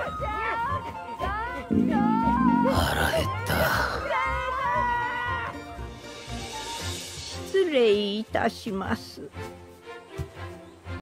腹減った。 失礼いたします。